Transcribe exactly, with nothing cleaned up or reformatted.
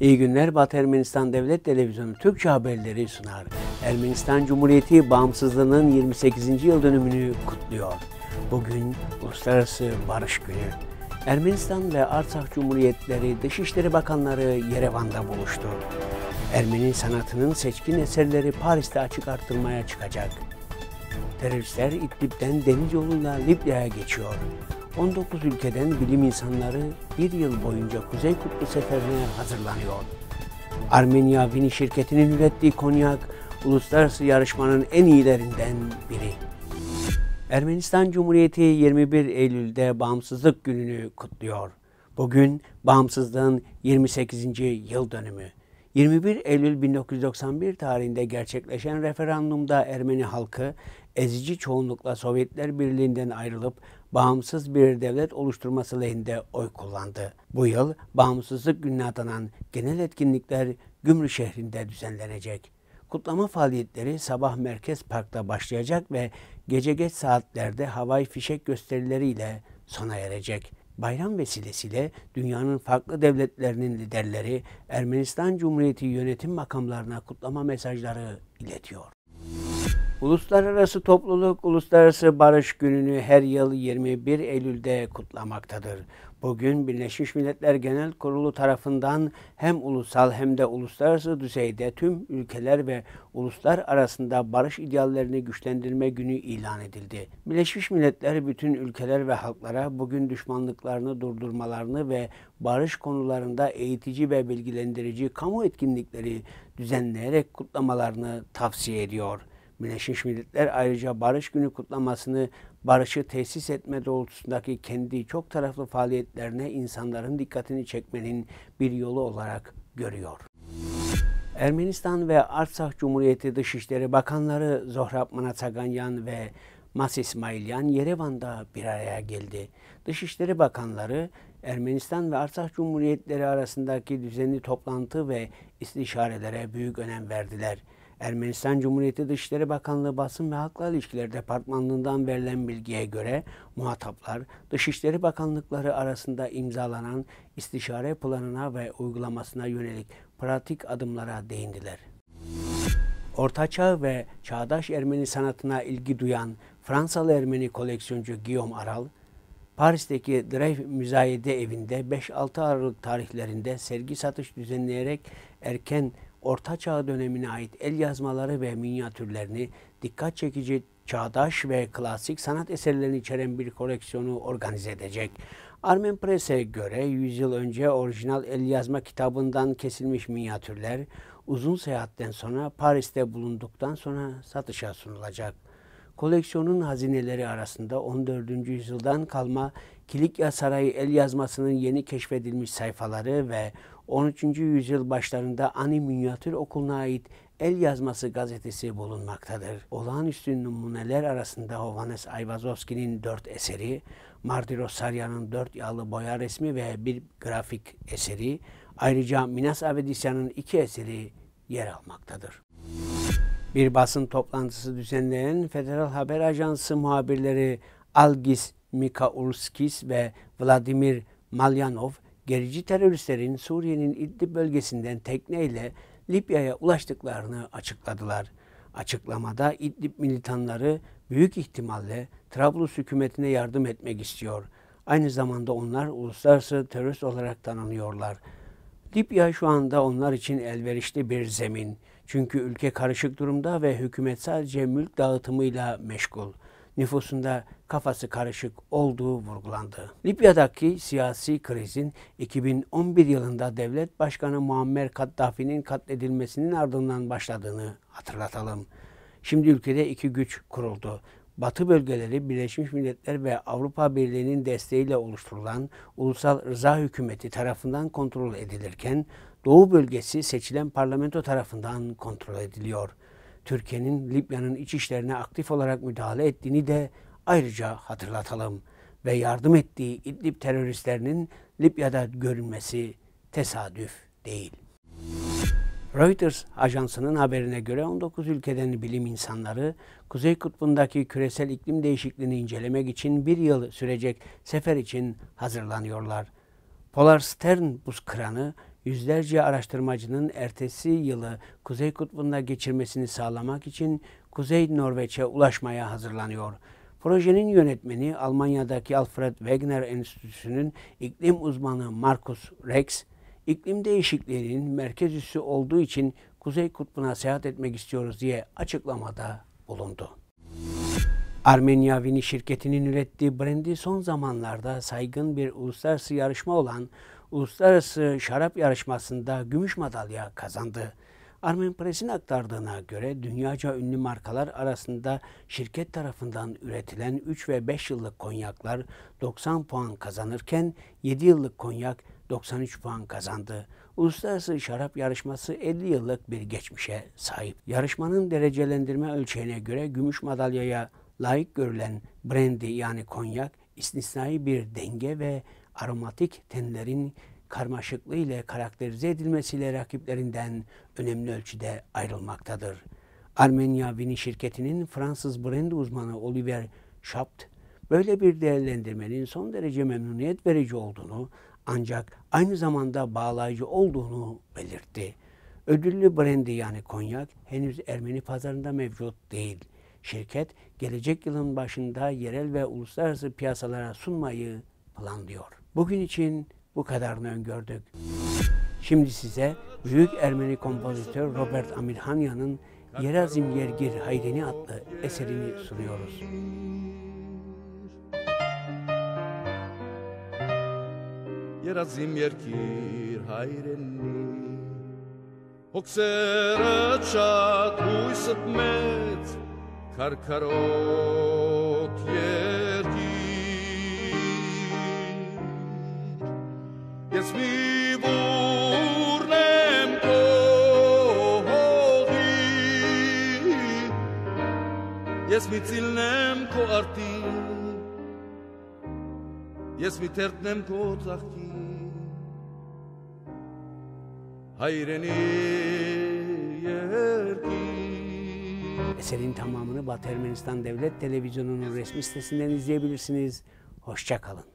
İyi günler. Batı Ermenistan Devlet Televizyonu Türkçe haberleri sunar. Ermenistan Cumhuriyeti bağımsızlığının yirmi sekizinci yıl dönümünü kutluyor. Bugün Uluslararası Barış Günü. Ermenistan ve Artsakh Cumhuriyetleri Dışişleri Bakanları Yerevan'da buluştu. Ermeni sanatının seçkin eserleri Paris'te açık artırmaya çıkacak. Teröristler İdlib'den deniz yoluyla Libya'ya geçiyor. on dokuz ülkeden bilim insanları bir yıl boyunca Kuzey Kutbu seferine hazırlanıyor. Armenia Vini şirketinin ürettiği konyak, uluslararası yarışmanın en iyilerinden biri. Ermenistan Cumhuriyeti yirmi bir Eylül'de Bağımsızlık Günü'nü kutluyor. Bugün bağımsızlığın yirmi sekizinci yıl dönümü. yirmi bir Eylül bin dokuz yüz doksan bir tarihinde gerçekleşen referandumda Ermeni halkı ezici çoğunlukla Sovyetler Birliği'nden ayrılıp bağımsız bir devlet oluşturması lehinde oy kullandı. Bu yıl Bağımsızlık Günü'ne adanan genel etkinlikler Gümrü şehrinde düzenlenecek. Kutlama faaliyetleri sabah Merkez Park'ta başlayacak ve gece geç saatlerde havai fişek gösterileriyle sona erecek. Bayram vesilesiyle dünyanın farklı devletlerinin liderleri Ermenistan Cumhuriyeti yönetim makamlarına kutlama mesajları iletiyor. Uluslararası topluluk Uluslararası Barış Günü'nü her yıl yirmi bir Eylül'de kutlamaktadır. Bugün Birleşmiş Milletler Genel Kurulu tarafından hem ulusal hem de uluslararası düzeyde tüm ülkeler ve uluslar arasında barış ideallerini güçlendirme günü ilan edildi. Birleşmiş Milletler bütün ülkeler ve halklara bugün düşmanlıklarını durdurmalarını ve barış konularında eğitici ve bilgilendirici kamu etkinlikleri düzenleyerek kutlamalarını tavsiye ediyor. Birleşmiş Milletler ayrıca Barış Günü kutlamasını barışı tesis etme doğrultusundaki kendi çok taraflı faaliyetlerine insanların dikkatini çekmenin bir yolu olarak görüyor. Ermenistan ve Artsakh Cumhuriyeti Dışişleri Bakanları Zohrab Manatsaganyan ve Mas İsmailyan Yerevan'da bir araya geldi. Dışişleri Bakanları Ermenistan ve Artsakh Cumhuriyetleri arasındaki düzenli toplantı ve istişarelere büyük önem verdiler. Ermenistan Cumhuriyeti Dışişleri Bakanlığı Basın ve Halkla İlişkiler Departmanlığı'ndan verilen bilgiye göre muhataplar Dışişleri Bakanlıkları arasında imzalanan istişare planına ve uygulamasına yönelik pratik adımlara değindiler. Ortaçağ ve çağdaş Ermeni sanatına ilgi duyan Fransalı Ermeni koleksiyoncu Guillaume Aral, Paris'teki Dreyf Müzayede Evi'nde beş altı Aralık tarihlerinde sergi satış düzenleyerek erken Orta Çağ dönemine ait el yazmaları ve minyatürlerini, dikkat çekici çağdaş ve klasik sanat eserlerini içeren bir koleksiyonu organize edecek. Armen Press'e göre yüz yıl önce orijinal el yazma kitabından kesilmiş minyatürler uzun seyahatten sonra Paris'te bulunduktan sonra satışa sunulacak. Koleksiyonun hazineleri arasında on dördüncü yüzyıldan kalma Kilikya Sarayı el yazmasının yeni keşfedilmiş sayfaları ve on üçüncü yüzyıl başlarında Ani Minyatür Okulu'na ait el yazması gazetesi bulunmaktadır. Olağanüstü numuneler arasında Hovannes Ayvazovski'nin dört eseri, Mardi Sarya'nın dört yağlı boya resmi ve bir grafik eseri, ayrıca Minas Avedisyan'ın iki eseri yer almaktadır. Bir basın toplantısı düzenleyen Federal Haber Ajansı muhabirleri Algis Mikaulskis ve Vladimir Malyanov, gerici teröristlerin Suriye'nin İdlib bölgesinden tekneyle Libya'ya ulaştıklarını açıkladılar. Açıklamada İdlib militanları büyük ihtimalle Trablus hükümetine yardım etmek istiyor. Aynı zamanda onlar uluslararası terörist olarak tanınıyorlar. Libya şu anda onlar için elverişli bir zemin. Çünkü ülke karışık durumda ve hükümet sadece mülk dağıtımıyla meşgul. Nüfusunda kafası karışık olduğu vurgulandı. Libya'daki siyasi krizin iki bin on bir yılında devlet başkanı Muammer Kaddafi'nin katledilmesinin ardından başladığını hatırlatalım. Şimdi ülkede iki güç kuruldu. Batı bölgeleri Birleşmiş Milletler ve Avrupa Birliği'nin desteğiyle oluşturulan Ulusal Rıza Hükümeti tarafından kontrol edilirken Doğu bölgesi seçilen parlamento tarafından kontrol ediliyor. Türkiye'nin Libya'nın iç işlerine aktif olarak müdahale ettiğini de ayrıca hatırlatalım ve yardım ettiği İdlib teröristlerinin Libya'da görünmesi tesadüf değil. Reuters ajansının haberine göre on dokuz ülkeden bilim insanları Kuzey Kutbu'ndaki küresel iklim değişikliğini incelemek için bir yıl sürecek sefer için hazırlanıyorlar. Polar Stern buz kıranı yüzlerce araştırmacının ertesi yılı Kuzey Kutbu'nda geçirmesini sağlamak için Kuzey Norveç'e ulaşmaya hazırlanıyor. Projenin yönetmeni Almanya'daki Alfred Wegener Enstitüsü'nün iklim uzmanı Markus Rex, iklim değişikliğinin merkez üssü olduğu için Kuzey Kutbu'na seyahat etmek istiyoruz diye açıklamada bulundu. Armenya Vini şirketinin ürettiği brandy son zamanlarda saygın bir uluslararası yarışma olan Uluslararası Şarap Yarışması'nda gümüş madalya kazandı. Armen Press'in aktardığına göre dünyaca ünlü markalar arasında şirket tarafından üretilen üç ve beş yıllık konyaklar doksan puan kazanırken yedi yıllık konyak doksan üç puan kazandı. Uluslararası Şarap Yarışması elli yıllık bir geçmişe sahip. Yarışmanın derecelendirme ölçeğine göre gümüş madalyaya layık görülen brandy yani konyak, istisnai bir denge ve aromatik tenlerin karmaşıklığı ile karakterize edilmesiyle rakiplerinden önemli ölçüde ayrılmaktadır. Armenya Vini şirketinin Fransız brandy uzmanı Olivier Chapt, böyle bir değerlendirmenin son derece memnuniyet verici olduğunu ancak aynı zamanda bağlayıcı olduğunu belirtti. Ödüllü brandy yani konyak henüz Ermeni pazarında mevcut değil. Şirket gelecek yılın başında yerel ve uluslararası piyasalara sunmayı planlıyor. Bugün için bu kadarını öngördük. Şimdi size büyük Ermeni kompozitör Robert Amirhanyan'ın Yerazim Yergir Hayreni adlı eserini sunuyoruz. Yerazim Yergir Hayreni Hokseret şat uysat met Karkarot Yergir Yes mi burnem kohodi Yes mi tilnem ko arti Yes mi tertnem ko tzahki Hayreni yerki Eserin tamamını Batı Ermenistan Devlet Televizyonu'nun resmi sitesinden izleyebilirsiniz. Hoşça kalın.